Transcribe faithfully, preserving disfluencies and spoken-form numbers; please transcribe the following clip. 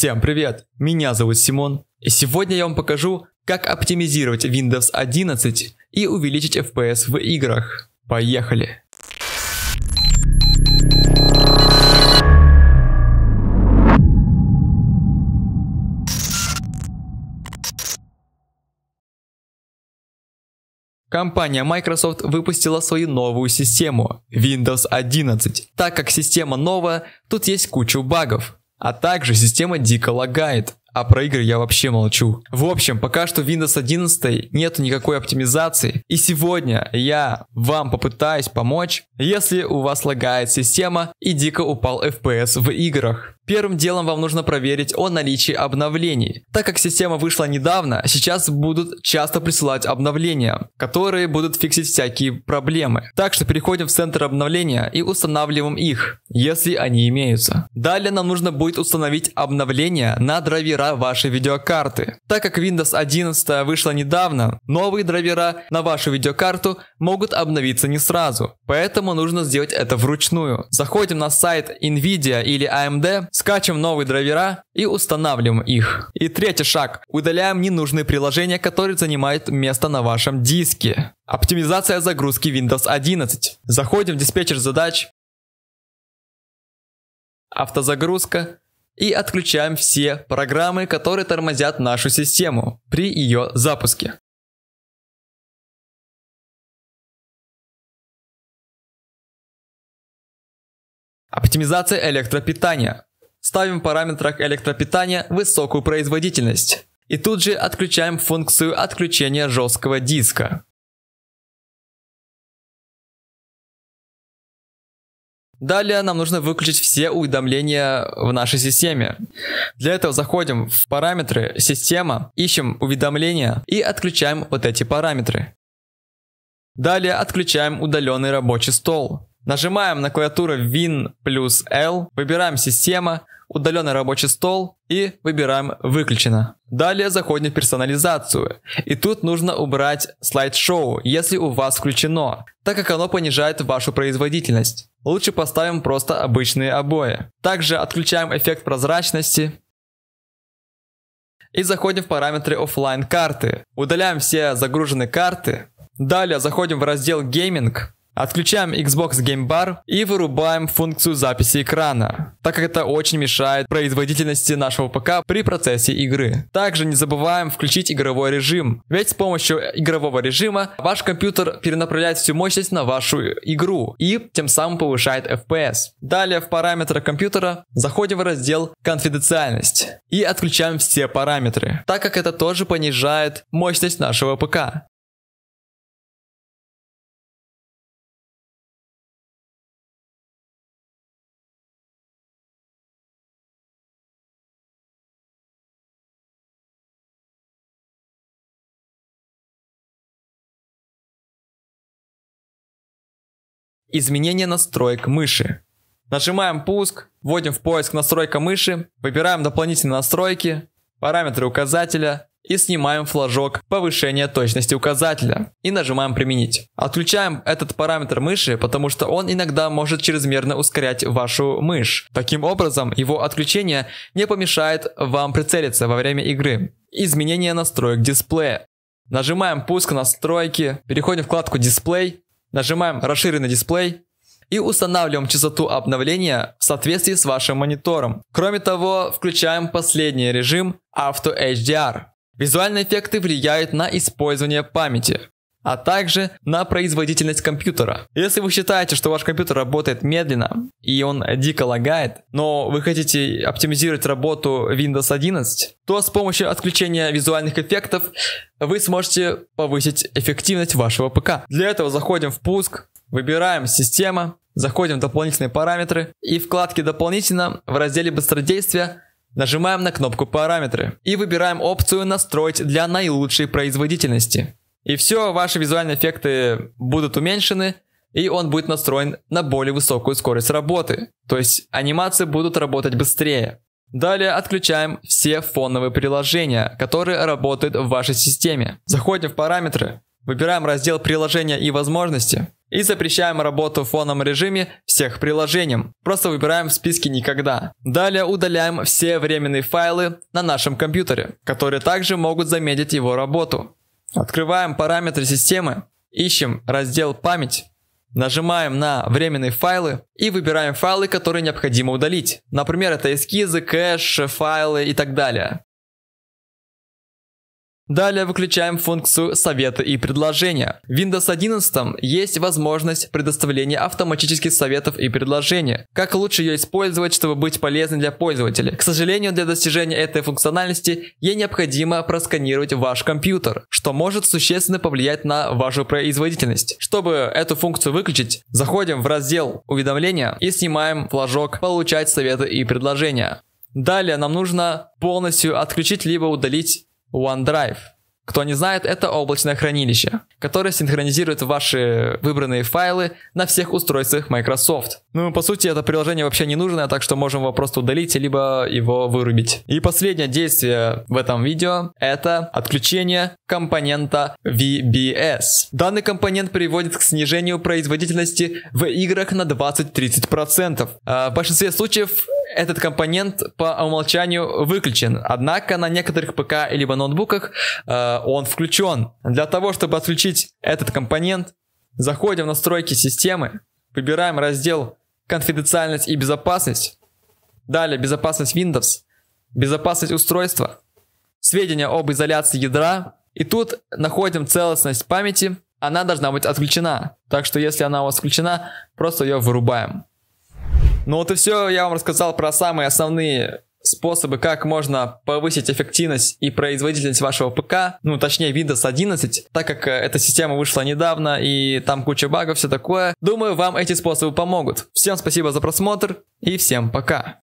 Всем привет, меня зовут Симон, и сегодня я вам покажу, как оптимизировать Windows одиннадцать и увеличить эф пи эс в играх. Поехали! Компания Microsoft выпустила свою новую систему Windows одиннадцать. Так как система новая, тут есть куча багов, а также система дико лагает. А про игры я вообще молчу. В общем, пока что в Windows одиннадцать нету никакой оптимизации. И сегодня я вам попытаюсь помочь, если у вас лагает система и дико упал эф пи эс в играх. Первым делом вам нужно проверить о наличии обновлений. Так как система вышла недавно, сейчас будут часто присылать обновления, которые будут фиксить всякие проблемы. Так что переходим в центр обновления и устанавливаем их, если они имеются. Далее нам нужно будет установить обновления на драйвера вашей видеокарты. Так как Windows одиннадцать вышла недавно, новые драйвера на вашу видеокарту могут обновиться не сразу. Поэтому нужно сделать это вручную. Заходим на сайт Nvidia или эй эм ди, скачиваем новые драйвера и устанавливаем их. И третий шаг. Удаляем ненужные приложения, которые занимают место на вашем диске. Оптимизация загрузки Windows одиннадцать. Заходим в диспетчер задач, автозагрузка и отключаем все программы, которые тормозят нашу систему при ее запуске. Оптимизация электропитания. Ставим в параметрах электропитания высокую производительность. И тут же отключаем функцию отключения жесткого диска. Далее нам нужно выключить все уведомления в нашей системе. Для этого заходим в параметры «Система», ищем уведомления и отключаем вот эти параметры. Далее отключаем удаленный рабочий стол. Нажимаем на клавиатуру Win плюс L, выбираем «Система», удаленный рабочий стол и выбираем «Выключено». Далее заходим в персонализацию. И тут нужно убрать слайд-шоу, если у вас включено, так как оно понижает вашу производительность. Лучше поставим просто обычные обои. Также отключаем эффект прозрачности. И заходим в параметры офлайн карты. Удаляем все загруженные карты. Далее заходим в раздел «Гейминг». Отключаем Xbox Game Bar и вырубаем функцию записи экрана, так как это очень мешает производительности нашего ПК при процессе игры. Также не забываем включить игровой режим, ведь с помощью игрового режима ваш компьютер перенаправляет всю мощность на вашу игру и тем самым повышает эф пи эс. Далее в параметрах компьютера заходим в раздел «Конфиденциальность» и отключаем все параметры, так как это тоже понижает мощность нашего ПК. Изменение настроек мыши. Нажимаем «Пуск», вводим в поиск «Настройка мыши», выбираем дополнительные настройки, параметры указателя и снимаем флажок повышения точности указателя и нажимаем «Применить». Отключаем этот параметр мыши, потому что он иногда может чрезмерно ускорять вашу мышь. Таким образом, его отключение не помешает вам прицелиться во время игры. Изменение настроек дисплея. Нажимаем «Пуск настройки», переходим в вкладку «Дисплей», нажимаем «Расширенный дисплей» и устанавливаем частоту обновления в соответствии с вашим монитором. Кроме того, включаем последний режим Auto эйч ди ар. Визуальные эффекты влияют на использование памяти, а также на производительность компьютера. Если вы считаете, что ваш компьютер работает медленно и он дико лагает, но вы хотите оптимизировать работу Windows одиннадцать, то с помощью отключения визуальных эффектов вы сможете повысить эффективность вашего ПК. Для этого заходим в «Пуск», выбираем «Система», заходим в дополнительные параметры и в вкладке «Дополнительно» в разделе «Быстродействие» нажимаем на кнопку «Параметры» и выбираем опцию «Настроить для наилучшей производительности». И все, ваши визуальные эффекты будут уменьшены, и он будет настроен на более высокую скорость работы. То есть анимации будут работать быстрее. Далее отключаем все фоновые приложения, которые работают в вашей системе. Заходим в параметры, выбираем раздел «Приложения и возможности» и запрещаем работу в фоновом режиме всех приложений. Просто выбираем в списке «Никогда». Далее удаляем все временные файлы на нашем компьютере, которые также могут замедлить его работу. Открываем параметры системы, ищем раздел «Память». Нажимаем на временные файлы и выбираем файлы, которые необходимо удалить. Например, это эскизы, кэш, файлы и так далее. Далее выключаем функцию «Советы и предложения». В Windows одиннадцать есть возможность предоставления автоматических советов и предложений. Как лучше ее использовать, чтобы быть полезной для пользователя? К сожалению, для достижения этой функциональности ей необходимо просканировать ваш компьютер, что может существенно повлиять на вашу производительность. Чтобы эту функцию выключить, заходим в раздел «Уведомления» и снимаем флажок «Получать советы и предложения». Далее нам нужно полностью отключить либо удалить OneDrive. Кто не знает, это облачное хранилище, которое синхронизирует ваши выбранные файлы на всех устройствах Microsoft. Ну, по сути, это приложение вообще не нужно, так что можем его просто удалить, либо его вырубить. И последнее действие в этом видео – это отключение компонента ви би эс. Данный компонент приводит к снижению производительности в играх на двадцать-тридцать процентов. В большинстве случаев этот компонент по умолчанию выключен, однако на некоторых ПК либо ноутбуках э, он включен. Для того, чтобы отключить этот компонент, заходим в настройки системы, выбираем раздел «Конфиденциальность и безопасность», далее «Безопасность Windows», «Безопасность устройства», «Сведения об изоляции ядра», и тут находим целостность памяти, она должна быть отключена. Так что если она у вас включена, просто ее вырубаем. Ну вот и все, я вам рассказал про самые основные способы, как можно повысить эффективность и производительность вашего ПК, ну точнее Windows одиннадцать, так как эта система вышла недавно и там куча багов, все такое. Думаю, вам эти способы помогут. Всем спасибо за просмотр и всем пока.